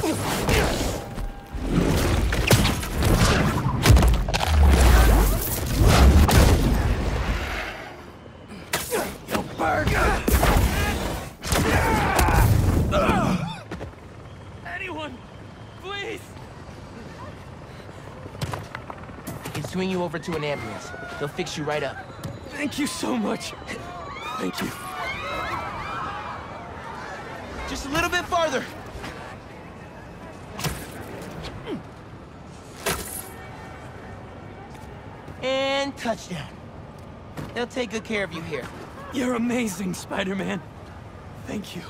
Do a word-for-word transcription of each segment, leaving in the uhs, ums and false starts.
Anyone, please! I can swing you over to an ambulance. They'll fix you right up. Thank you so much. Thank you. Just a little bit farther. And touchdown. They'll take good care of you here. You're amazing, Spider-Man. Thank you.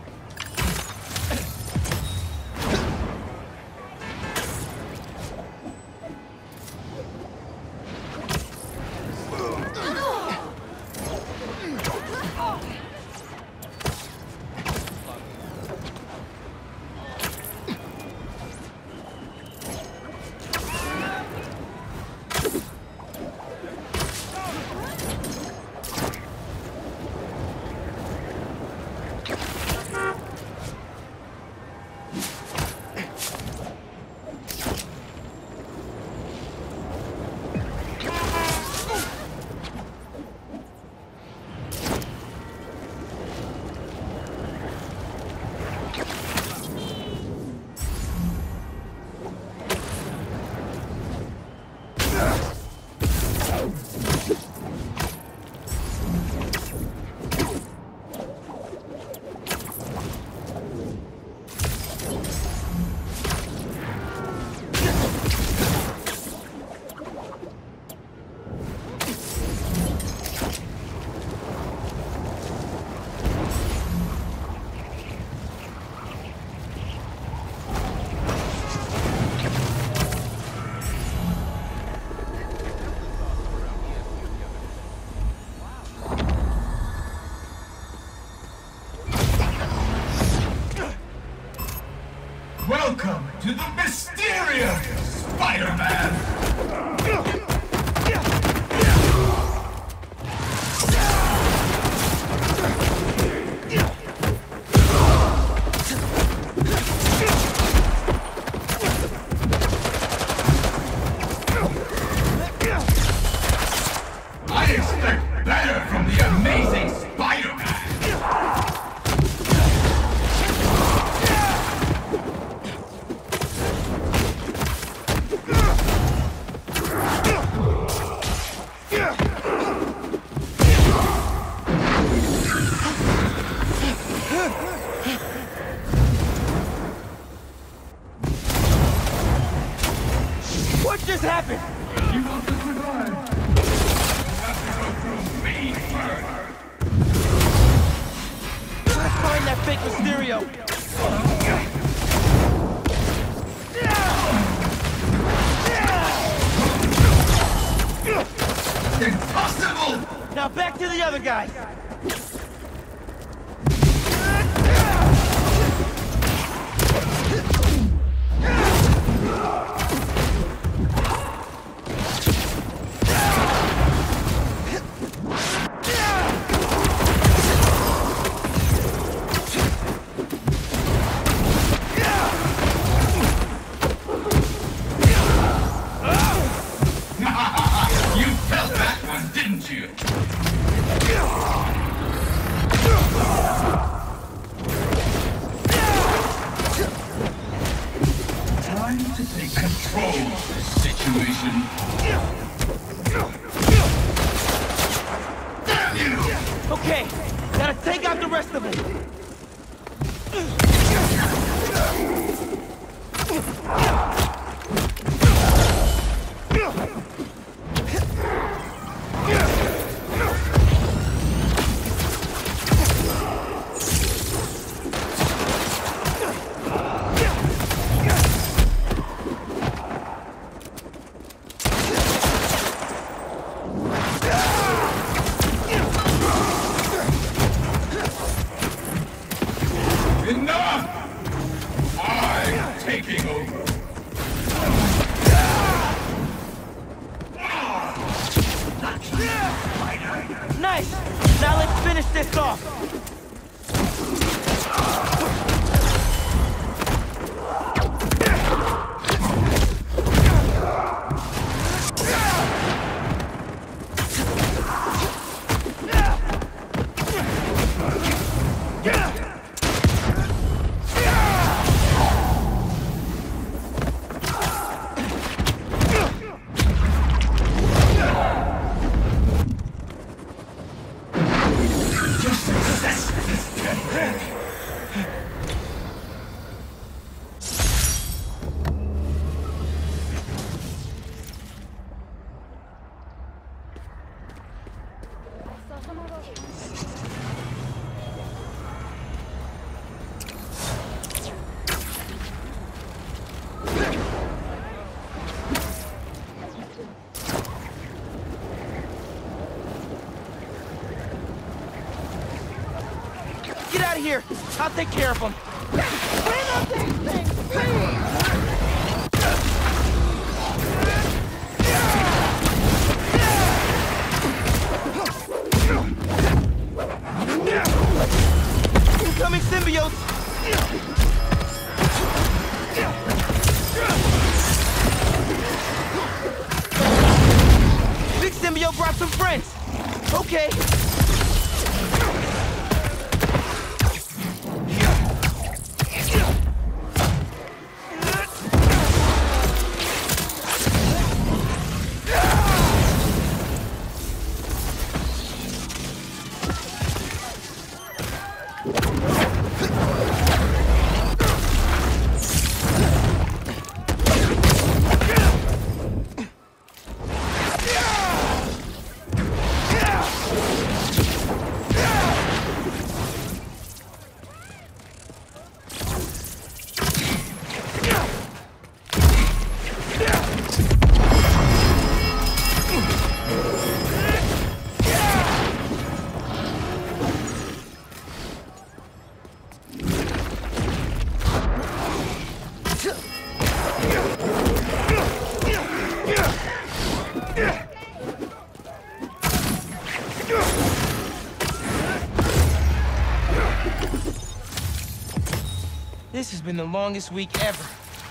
Welcome to the mysterious Spider-Man! I expect better from the amazing Spider-Man! What just happened? You want to survive? You have to go through me first. Let's find that fake Mysterio. Impossible! Now back to the other guy. You felt that one, didn't you? Time to take control of this situation. Damn you! Okay, gotta take out the rest of them. Enough! I'm taking over. Nice! Now let's finish this off! here. I'll take care of them. Bring up these things, please! Incoming symbiotes! Big symbiote brought some friends. Okay. This has been the longest week ever.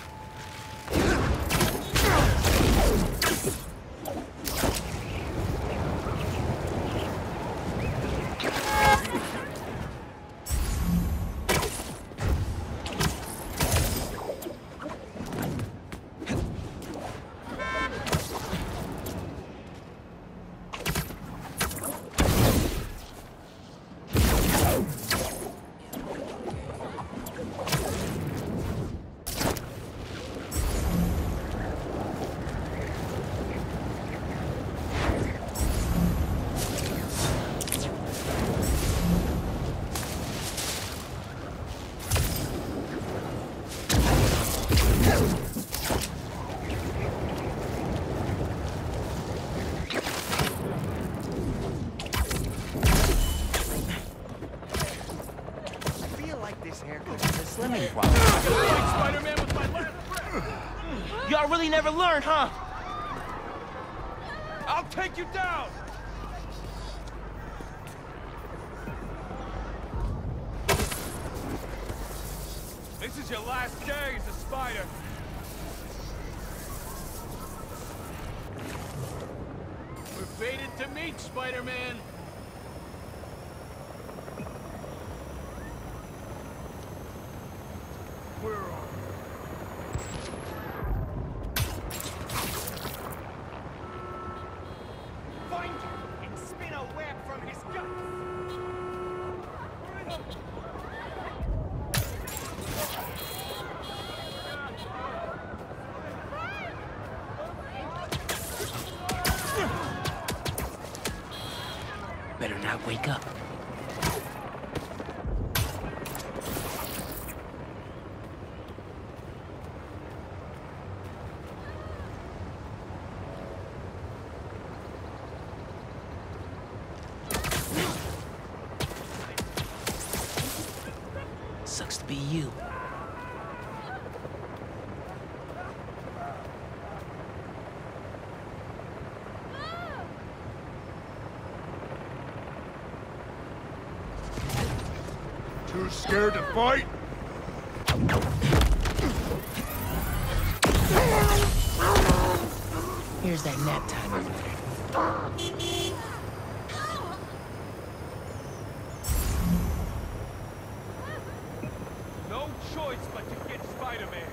Spider-Man with my last breath. Y'all really never learn, huh? I'll take you down. This is your last day as a spider. We're fated to meet, Spider-Man. Where are we? Find him and spin a web from his guts! Better not wake up. Sucks to be you. Too scared to fight? Here's that nap time over there. No choice but to get Spider-Man.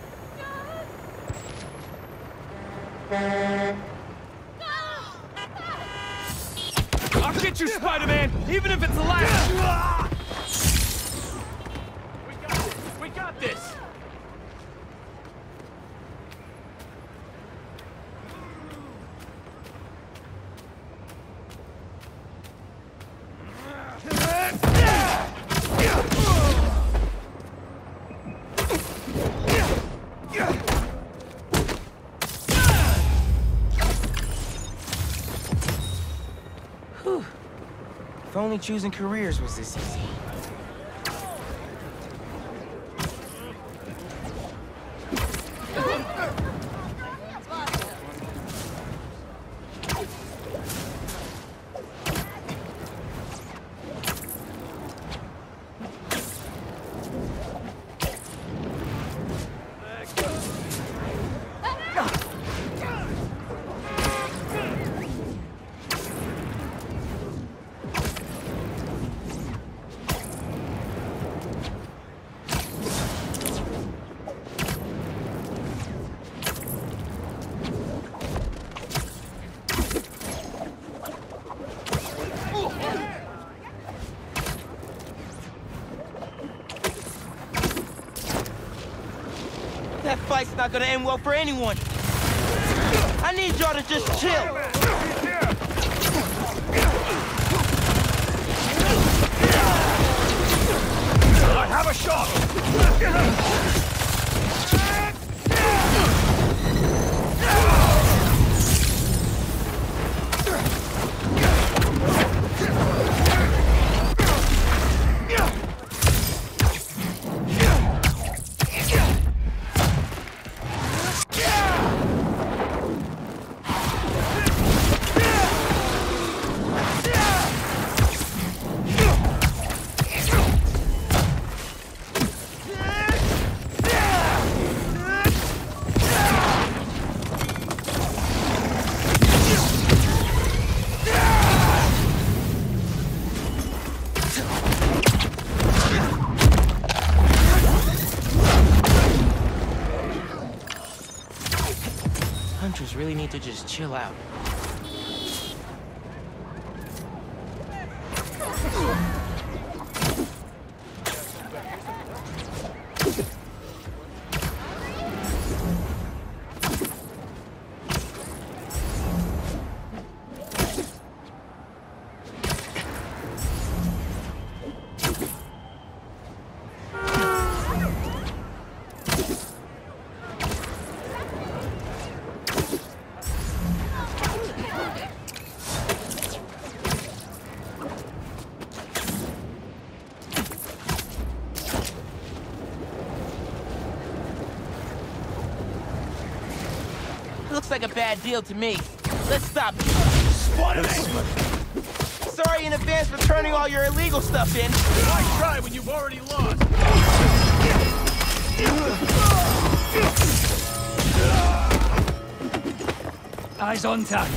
I'll get you, Spider-Man, even if it's the last. We got this. We got this. Whew. If only choosing careers was this easy. not gonna end well for anyone. I need y'all to just chill. I have a shot! Hunters really need to just chill out. Looks like a bad deal to me. Let's stop. Spiderman! Sorry in advance for turning all your illegal stuff in. Why try when you've already lost? Eyes on target.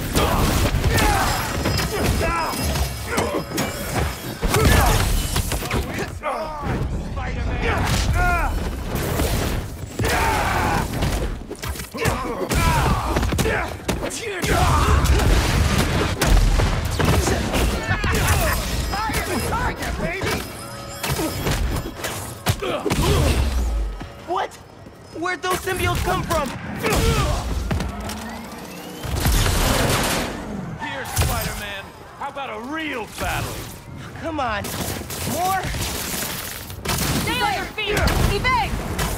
What? Where'd those symbiotes come from? Here, Spider-Man. How about a real battle? Come on. More? Stay on your feet! Evade!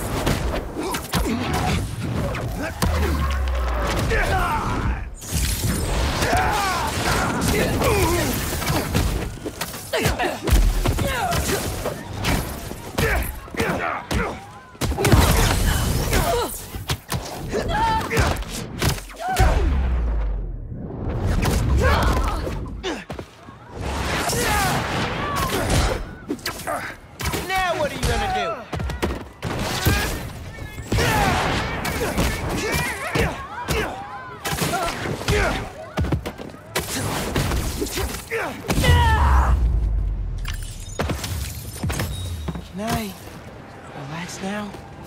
Now what are you gonna do? Can I relax now?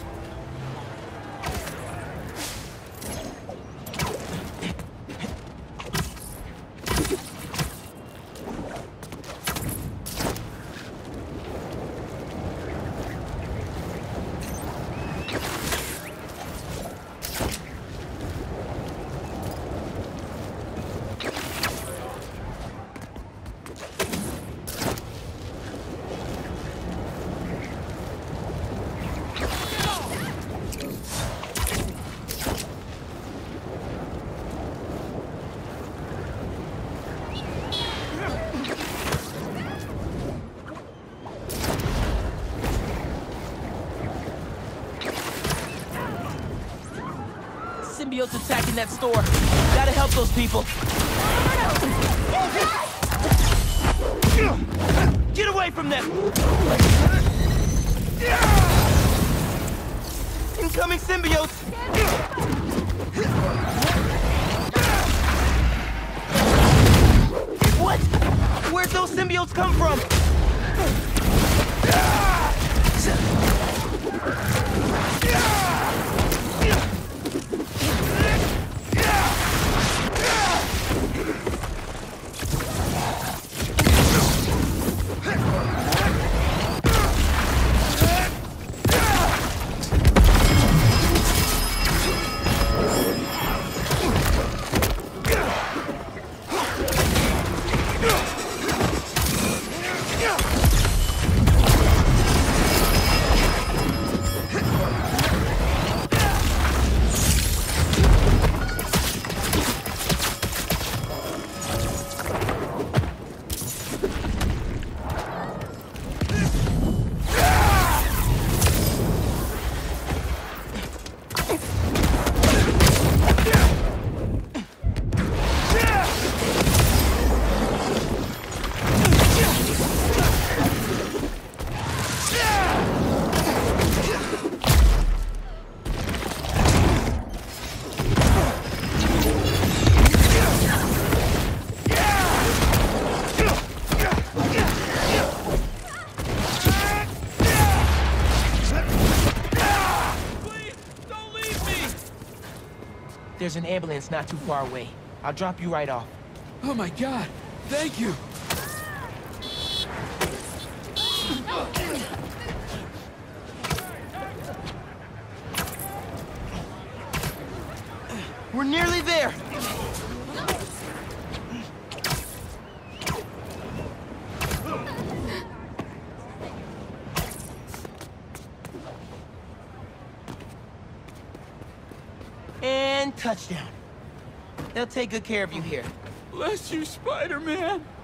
Symbiotes attacking that store. Gotta help those people. Get away from them! Incoming symbiotes! What? Where'd those symbiotes come from? There's an ambulance not too far away. I'll drop you right off. Oh my god, thank you! We're nearly there! And touchdown. They'll take good care of you here. Bless you, Spider-Man!